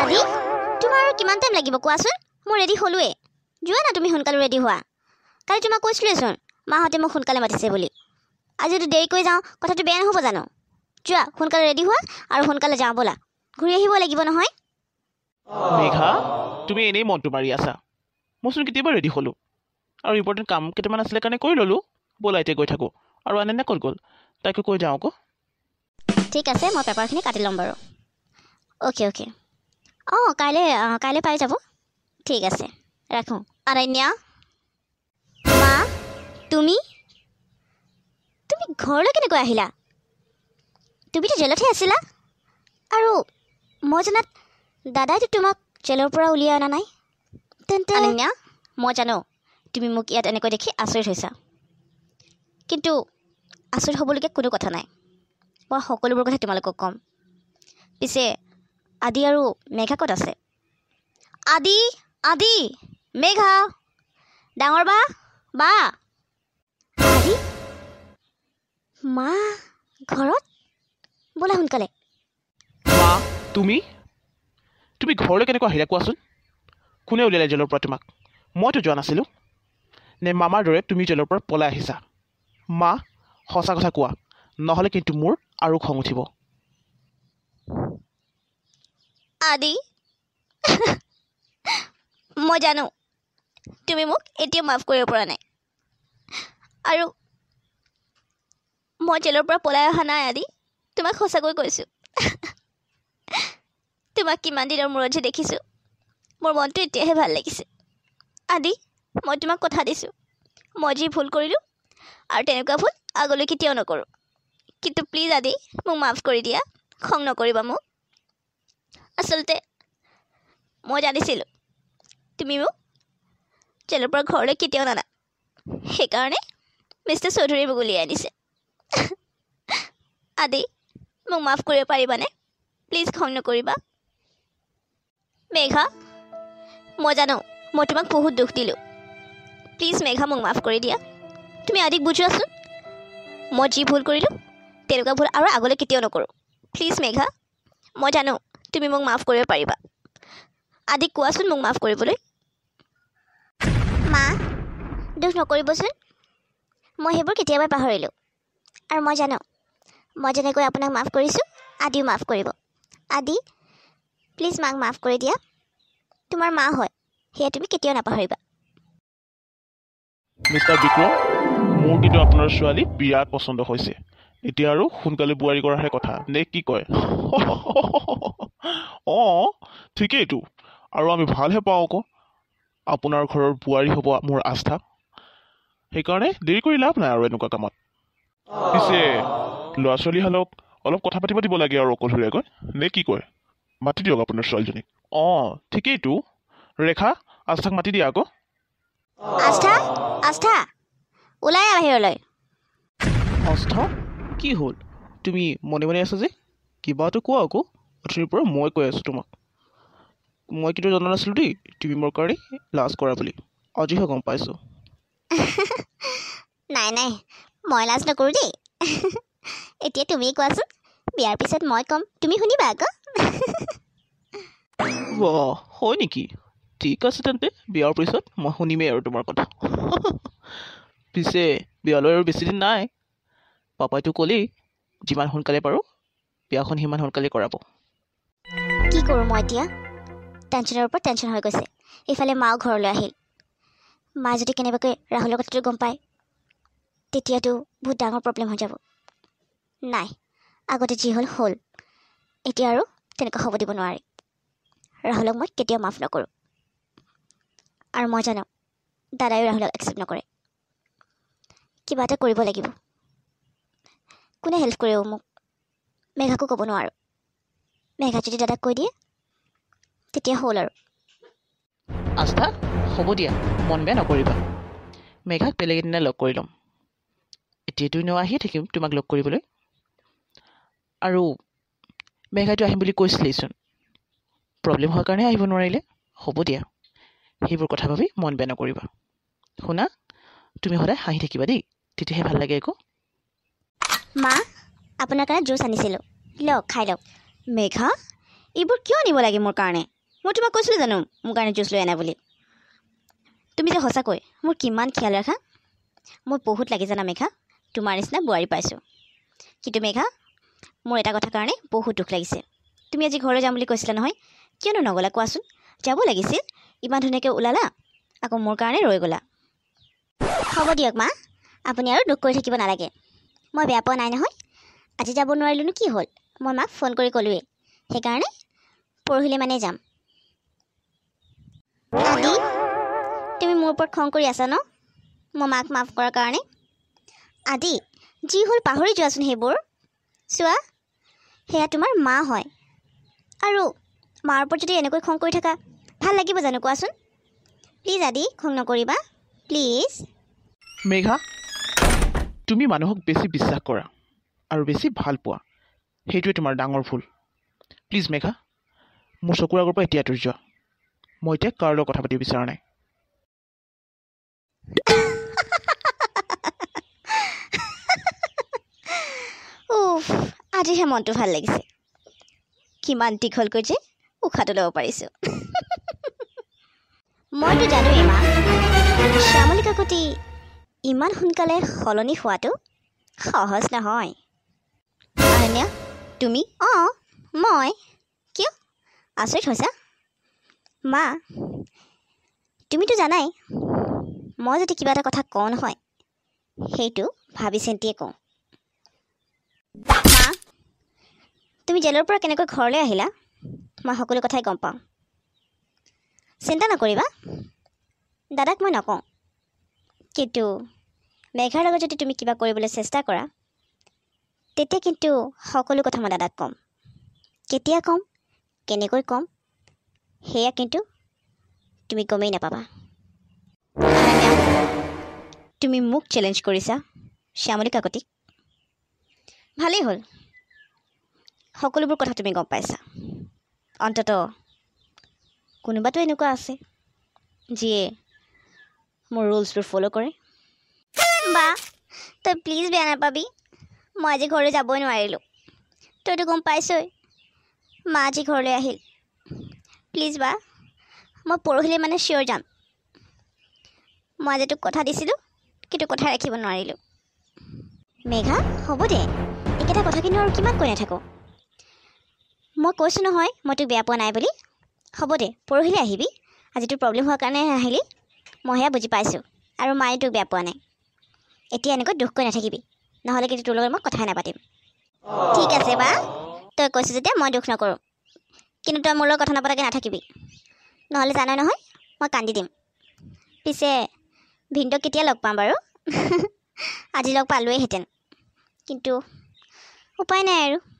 আদি তোমাৰ কিমান টাইম লাগিব কোৱাচোন মই ৰেডি হলোৱে যোৱা না তুমি সোনকালে ৰেডি হোৱা কালি তোমাক কৈছিলোঁচোন মাহঁতে মোক সোনকালে মাতিছে বুলি আজি যদি দেৰি কৰি যাওঁ কথাটো বেয়া নহ'ব জানো যোৱা সোনকালে ৰেডি হোৱা আৰু সোনকালে যাওঁ ব'লা ঘূৰি আহিব লাগিব নহয় মেঘা তুমি এনেই মনটো মাৰি আছা মইচোন কেতিয়াবা ৰেডি হ'লোঁ আৰু ইম্পৰ্টেণ্ট কাম কেইটামান আছিলে কাৰণে কৰি ল'লোঁ ব'লা এতিয়া গৈ থাকোঁ আৰু আনে ক'ত গ'ল তাইকো কৈ যাওঁ আকৌ ঠিক আছে মই পেপাৰখিনি কাটি ল'ম বাৰু অ'কে অ'কে অঁ কাইলৈ পাই যাব ঠিক আছে ৰাখোঁ আৰণ্যা মা তুমি ঘৰলৈ কেনেকৈ আহিলা তুমিতো জেলতহে আছিলা আৰু মই জনাত দাদাইতো তোমাক জেলৰ পৰা উলিয়াই অনা নাই তেন্তে আৰণ্যা মই জানো তুমি মোক ইয়াত এনেকৈ দেখি আচৰিত হৈছা কিন্তু আচৰিত হ'বলগীয়া কোনো কথা নাই মই সকলোবোৰ কথা তোমালোকক ক'ম পিছে আদি আৰু মেঘা ক'ত আছে আদি মেঘা ডাঙৰ বা আদি মা ঘৰত ব'লা সোনকালে মা তুমি ঘৰলৈ কেনেকৈ আহিলা কোৱাচোন কোনে উলিয়ালে জেলৰ পৰা তোমাক মইতো যোৱা নাছিলোঁ নে মামাৰ দৰে তুমি জেলৰ পৰা পলাই আহিছা মা সঁচা কথা কোৱা নহ'লে কিন্তু মোৰ আৰু খং উঠিব আদি মই জানো তুমি মোক এতিয়া মাফ কৰিব পৰা নাই আৰু মই জেলৰ পৰা পলাই অহা নাই আদি তোমাক সঁচাকৈ কৈছোঁ তোমাক কিমান দিনৰ মূৰত যে দেখিছোঁ মোৰ মনটো এতিয়াহে ভাল লাগিছে আদি মই তোমাক কথা দিছোঁ মই যি ভুল কৰিলোঁ আৰু তেনেকুৱা ভুল আগলৈ কেতিয়াও নকৰোঁ কিন্তু প্লিজ আদি মোক মাফ কৰি দিয়া খং নকৰিবা মোক আচলতে মই জানিছিলোঁ তুমি মোক জেলৰ পৰা ঘৰলৈ কেতিয়াও নানা সেইকাৰণে মিষ্টাৰ চৌধুৰী মোক উলিয়াই আনিছে আদি মোক মাফ কৰিব পাৰিবানে প্লিজ খং নকৰিবা মেঘা মই জানো মই তোমাক বহুত দুখ দিলোঁ প্লিজ মেঘা মোক মাফ কৰি দিয়া তুমি আদিক বুজোৱাচোন মই যি ভুল কৰিলোঁ তেনেকুৱা ভুল আৰু আগলৈ কেতিয়াও নকৰোঁ প্লিজ মেঘা মই জানো তুমি মোক মাফ কৰিব পাৰিবা আদিক কোৱাচোন মোক মাফ কৰিবলৈ মা দুখ নকৰিবচোন মই সেইবোৰ কেতিয়াবাই পাহৰিলোঁ আৰু মই জানো মই যেনেকৈ আপোনাক মাফ কৰিছোঁ আদিও মাফ কৰিব আদি প্লিজ মাক মাফ কৰি দিয়া তোমাৰ মা হয় সেয়া তুমি কেতিয়াও নাপাহৰিবা মিষ্টাৰ বিক্ৰম মোৰ কিন্তু আপোনাৰ ছোৱালী বিৰাট পচন্দ হৈছে এতিয়া আৰু সোনকালে বোৱাৰী কৰাৰহে কথা নে কি কয় অঁ ঠিকেইতো আৰু আমি ভালহে পাওঁ আকৌ আপোনাৰ ঘৰৰ বোৱাৰী হ'ব মোৰ আস্থা সেইকাৰণে দেৰি কৰি লাভ নাই আৰু এনেকুৱা কামত পিছে ল'ৰা ছোৱালীহালক অলপ কথা পাতিব দিব লাগে আৰু অকলশৰীয়াকৈ নে কি কয় মাতি দিয়ক আপোনাৰ ছোৱালীজনীক অঁ ঠিকেইতো ৰেখা আস্থাক মাতি দিয়া আকৌ আস্থা ওলাই বাহিৰলৈ আস্থা কি হ'ল তুমি মনে মনে আছা যে কিবাটো কোৱা আকৌ অথনিৰ পৰা মই কৈ আছোঁ তোমাক মই কিন্তু জনা নাছিলোঁ দেই তুমি মোৰ কাৰণে লাজ কৰা বুলি আজিহে গম পাইছোঁ নাই মই লাজ নকৰোঁ দেই এতিয়া তুমি কোৱাচোন বিয়াৰ পিছত মই ক'ম তুমি শুনিবা আকৌ হয় নেকি ঠিক আছে তেন্তে বিয়াৰ পিছত মই শুনিমেই আৰু তোমাৰ কথা পিছে বিয়ালৈ আৰু বেছিদিন নাই পাপাইতো ক'লেই যিমান সোনকালে পাৰোঁ বিয়াখন সিমান সোনকালে কৰাব কি কৰোঁ মই এতিয়া টেনশ্যনৰ ওপৰত টেনশ্যন হৈ গৈছে ইফালে মাও ঘৰলৈ আহিল মা যদি কেনেবাকৈ ৰাহুলৰ কথাটো গম পায় তেতিয়াতো বহুত ডাঙৰ প্ৰব্লেম হৈ যাব নাই আগতে যি হ'ল এতিয়া আৰু তেনেকুৱা হ'ব দিব নোৱাৰি ৰাহুলক মই কেতিয়াও মাফ নকৰোঁ আৰু মই জানো দাদায়ো ৰাহুলক একচেপ্ট নকৰে কিবা এটা কৰিব লাগিব কোনে হেল্প কৰিব মোক মেঘাকো ক'ব নোৱাৰোঁ মেঘা যদি দাদাক কৈ দিয়ে তেতিয়া হ'ল আৰু আস্থা হ'ব দিয়া মন বেয়া নকৰিবা মেঘাক বেলেগ এদিনা লগ কৰি ল'ম এতিয়াতো এনেও আহিয়ে থাকিম তোমাক লগ কৰিবলৈ আৰু মেঘাইটো আহিম বুলি কৈছিলেইচোন প্ৰব্লেম হোৱাৰ কাৰণে আহিব নোৱাৰিলে হ'ব দিয়া সেইবোৰ কথা ভাবি মন বেয়া নকৰিবা শুনা তুমি সদায় হাঁহি থাকিবা দেই তেতিয়াহে ভাল লাগে আকৌ মা আপোনাৰ কাৰণে জুচ আনিছিলোঁ লওক খাই লওক মেঘা এইবোৰ কিয় নিব লাগে মোৰ কাৰণে? মই তোমাক কৈছিলোঁ জানো মোৰ কাৰণে জুচ লৈ আনা বুলি? তুমি যে সঁচাকৈ মোৰ কিমান খিয়াল ৰাখা। মই বহুত লাগি জানা মেঘা, তোমাৰ নিচিনা বোৱাৰী পাইছোঁ। কিন্তু মেঘা, মোৰ এটা কথাৰ কাৰণে বহুত দুখ লাগিছে। তুমি আজি ঘৰলৈ যাম বুলি কৈছিলা নহয়, কিয়নো নগ'লা কোৱাচোন? যাব লাগিছিল, ইমান ধুনীয়াকৈ ওলালা, আকৌ মোৰ কাৰণে ৰৈ গ'লা। হ'ব দিয়ক মা, আপুনি আৰু দুখ কৰি থাকিব নালাগে। মই বেয়া পোৱা নাই নহয়। আজি যাব নোৱাৰিলোনো কি হ'ল? মই মাক ফোন কৰি ক'লোৱেই, সেইকাৰণে পৰহিলৈ মানে যাম। আদি, তুমি মোৰ ওপৰত খং কৰি আছা ন মই মাক মাফ কৰাৰ কাৰণে? আদি, যি হ'ল পাহৰি যোৱাচোন সেইবোৰ। চোৱা, সেয়া তোমাৰ মা হয়, আৰু মাৰ ওপৰত যদি এনেকৈ খং কৰি থাকা ভাল লাগিব জানো কোৱাচোন? প্লিজ আদি, খং নকৰিবা প্লিজ। মেঘা, তুমি মানুহক বেছি বিশ্বাস কৰা আৰু বেছি ভাল পোৱা, সেইটোৱে তোমাৰ ডাঙৰ ভুল। প্লিজ মেঘা, মোৰ চকুৰ আগৰ পৰা এতিয়া আঁতৰি যোৱা। মই এতিয়া কাৰো লগত কথা পাতিব বিচৰা নাই। উফ, আজিহে মনটো ভাল লাগিছে। কিমান দীঘলকৈ যে উশাহটো ল'ব পাৰিছোঁ। মইতো জানোৱেই মা, শ্যামলী কাকতি ইমান সোনকালে সলনি হোৱাটো সহজ নহয়। আৰণ্য, তুমি? অঁ, মই। কিয় আচৰিত হৈছা? মা, তুমিতো জানাই মই যদি কিবা এটা কথা কওঁ নহয়, সেইটো ভাবি চিন্তিয়ে কওঁ। মা, তুমি জেলৰ পৰা কেনেকৈ ঘৰলৈ আহিলা মই সকলো কথাই গম পাওঁ। চিন্তা নকৰিবা, দাদাক মই নকওঁ। কিন্তু মেঘাৰ লগত যদি তুমি কিবা কৰিবলৈ চেষ্টা কৰা, তেতিয়া কিন্তু সকলো কথা মই দাদাক ক'ম। কেতিয়া ক'ম, কেনেকৈ ক'ম, সেয়া কিন্তু তুমি গমেই নাপাবা। তুমি মোক চেলেঞ্জ কৰিছা শ্যামলী কাকতিক। ভালেই হ'ল, সকলোবোৰ কথা তুমি গম পাইছা। অন্ততঃ কোনোবাতো এনেকুৱা আছে যিয়ে মোৰ ৰুলছবোৰ ফ'ল' কৰে। বা, তই প্লিজ বেয়া নাপাবি, মই আজি ঘৰলৈ যাবই নোৱাৰিলোঁ। তইতো গম পাইছই মা আজি ঘৰলৈ আহিল। প্লিজ বা, মই পৰহিলৈ মানে চিয়'ৰ যাম। মই আজি তোক কথা দিছিলোঁ, কিন্তু কথা ৰাখিব নোৱাৰিলোঁ। মেঘা, হ'ব দে, একেটা কথা কিন্তু আৰু কিমান কৈ নাথাকোঁ। মই কৈছোঁ নহয় মই তোক বেয়া পোৱা নাই বুলি। হ'ব দে, পৰহিলৈ আহিবি। আজি তোৰ প্ৰব্লেম হোৱাৰ কাৰণে নাহিলি, মই সেয়া বুজি পাইছোঁ, আৰু মায়ে তোক বেয়া পোৱা নাই। এতিয়া এনেকৈ দুখ কৰি নাথাকিবি, নহ'লে কিন্তু তোৰ লগত মই কথাই নাপাতিম। ঠিক আছে বা, তই কৈছোঁ যেতিয়া মই দুখ নকৰোঁ, কিন্তু তই মোৰ লগত কথা নাপাতাকৈ নাথাকিবি, নহ'লে জানই নহয় মই কান্দি দিম। পিছে ভিনদেউক কেতিয়া লগ পাম বাৰু? আজি লগ পালোৱেইহেঁতেন, কিন্তু উপায় নাই আৰু।